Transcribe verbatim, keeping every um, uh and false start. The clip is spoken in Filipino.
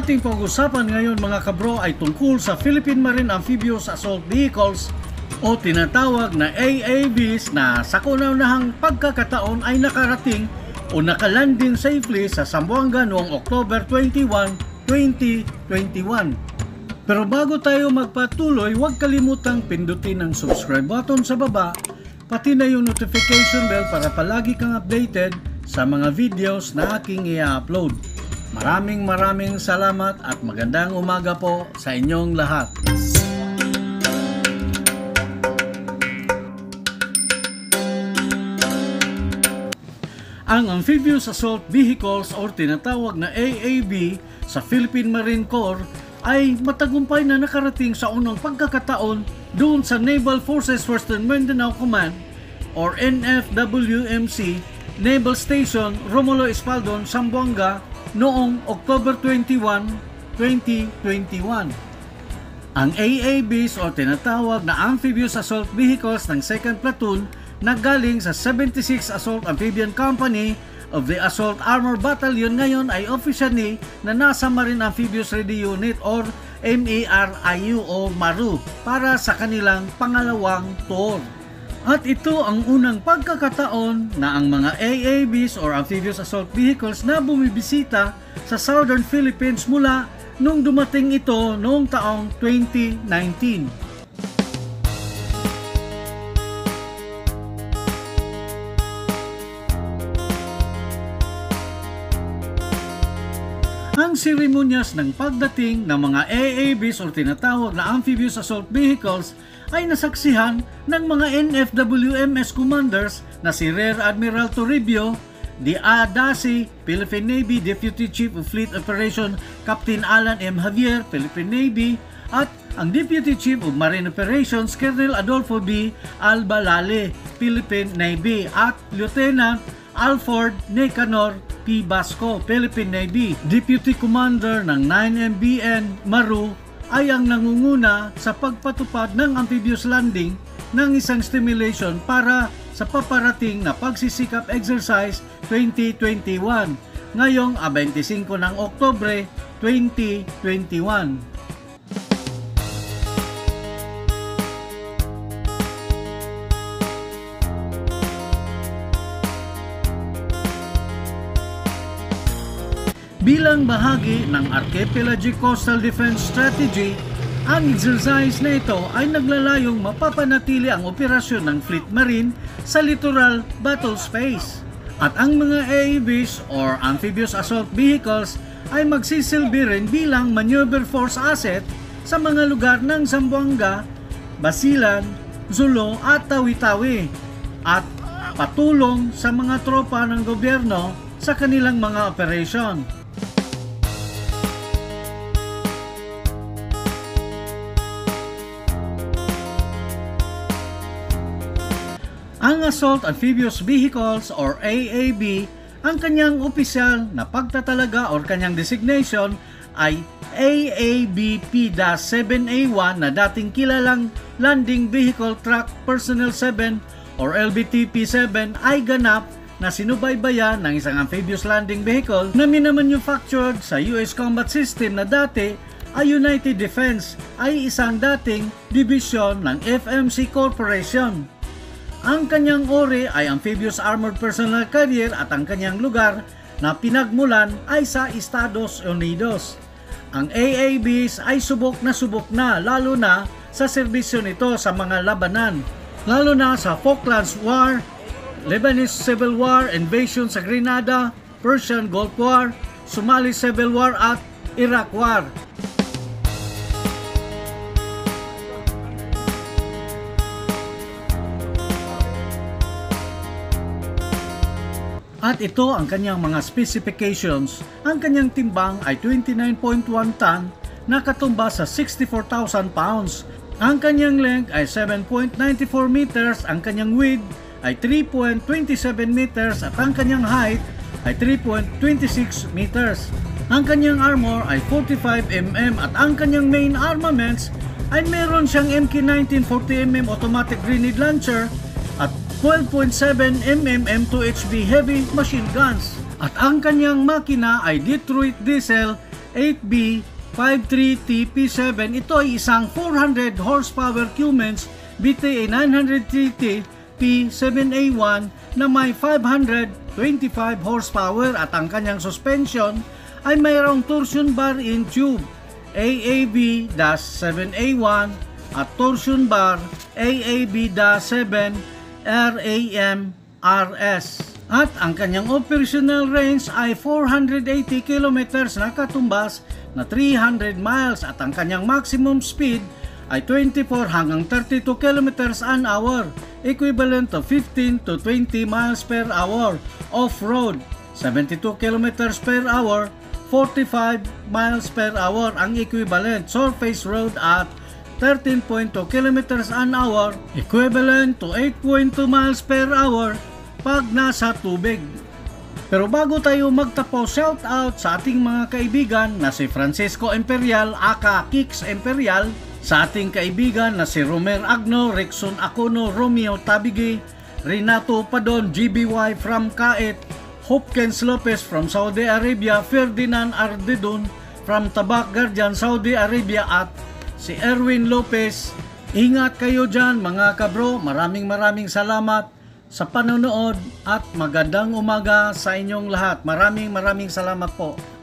ating pag-usapan ngayon mga kabro ay tungkol sa Philippine Marine Amphibious Assault Vehicles o tinatawag na A A Vs na sa kauna-unahang pagkakataon ay nakarating o nakalanding safely sa Zamboanga noong October twenty-first, twenty twenty-one. Pero bago tayo magpatuloy, huwag kalimutang pindutin ang subscribe button sa baba, pati na yung notification bell para palagi kang updated sa mga videos na aking i-upload. Maraming maraming salamat at magandang umaga po sa inyong lahat. Ang Amphibious Assault Vehicles o tinatawag na A A V sa Philippine Marine Corps ay matagumpay na nakarating sa unang pagkakataon doon sa Naval Forces Western Mindanao Command or N F W M C Naval Station Romulo Espaldon, Zamboanga noong October twenty-first, twenty twenty-one. Ang A A Vs o tinatawag na Amphibious Assault Vehicles ng second Platoon na galing sa seventy-sixth Assault Amphibian Company of the Assault Armor Battalion ngayon ay officially na nasa Marine Amphibious Ready Unit or M A R I U o MARU para sa kanilang pangalawang tour. At ito ang unang pagkakataon na ang mga A A Vs or Amphibious Assault Vehicles na bumibisita sa Southern Philippines mula nung dumating ito noong taong twenty nineteen. Ang seremonyas ng pagdating ng mga A A Vs o tinatawag na Amphibious Assault Vehicles ay nasaksihan ng mga N F W M S commanders na si Rear Admiral Toribio, D A D A S I, Philippine Navy Deputy Chief of Fleet Operation Captain Alan M. Javier, Philippine Navy, at ang Deputy Chief of Marine Operations Colonel Adolfo B. Albalale, Philippine Navy, at Lieutenant Alford Nicanor P. Basco, Philippine Navy. Deputy Commander ng nine M B N MARU ay ang nangunguna sa pagpatupad ng amphibious landing ng isang stimulation para sa paparating na pagsisikap exercise twenty twenty-one ngayong twenty-five ng Oktubre twenty twenty-one. Bilang bahagi ng Archipelagic Coastal Defense Strategy, ang exercise na ito ay naglalayong mapapanatili ang operasyon ng Fleet Marine sa littoral battle space. At ang mga A A Vs or Amphibious Assault Vehicles ay magsisilbi rin bilang maneuver force asset sa mga lugar ng Zamboanga, Basilan, Zulo at Tawi-Tawi at patulong sa mga tropa ng gobyerno sa kanilang mga operasyon. Ang Assault Amphibious Vehicles or A A V, ang kanyang opisyal na pagtatalaga or kanyang designation ay A A V P seven A one na dating kilalang Landing Vehicle Truck Personnel seven or L B T P seven ay ganap na sinubaybayan ng isang amphibious landing vehicle na minamanufactured sa U S Combat System na dati ay United Defense ay isang dating division ng F M C Corporation. Ang kanyang ori ay Amphibious Armored Personnel Carrier at ang kanyang lugar na pinagmulan ay sa Estados Unidos. Ang A A Vs ay subok na subok na lalo na sa serbisyo nito sa mga labanan, lalo na sa Falklands War, Lebanese Civil War, invasion sa Grenada, Persian Gulf War, Somali Civil War at Iraq War. At ito ang kanyang mga specifications. Ang kanyang timbang ay twenty-nine point one ton na katumbas sa sixty-four thousand pounds. Ang kanyang length ay seven point nine four meters, ang kanyang width ay three point two seven meters at ang kanyang height ay three point two six meters. Ang kanyang armor ay forty-five millimeters at ang kanyang main armaments ay meron siyang M K nineteen forty millimeter automatic grenade launcher at twelve point seven millimeter M two H B heavy machine guns. At ang kanyang makina ay Detroit Diesel eight B fifty-three T P seven. Ito ay isang four hundred horsepower Cummins B T A nine thirty P seven A one na may five hundred twenty-five horsepower at ang kanyang suspension ay mayroong torsion bar in tube A A B seven A one at torsion bar A A B seven R A M R S. At ang kanyang operational range ay four hundred eighty kilometers na katumbas na three hundred miles at ang kanyang maximum speed ay twenty-four hanggang thirty-two kilometers an hour, equivalent to fifteen to twenty miles per hour. Off-road, seventy-two kilometers per hour, forty-five miles per hour ang equivalent. Surface road at thirteen point two kilometers an hour, equivalent to eight point two miles per hour pag nasa tubig. Pero bago tayo magtapos, shout out sa ating mga kaibigan na si Francisco Imperial aka Kicks Imperial, sa ating kaibigan na si Romer Agno, Rexon Acono, Romeo Tabigi, Renato Padon, G B Y from Kait, Hopkins Lopez from Saudi Arabia, Ferdinand Ardedon from Tabak Guardian, Saudi Arabia at si Erwin Lopez. Ingat kayo dyan mga kabro, maraming maraming salamat sa panonood at magandang umaga sa inyong lahat. Maraming maraming salamat po.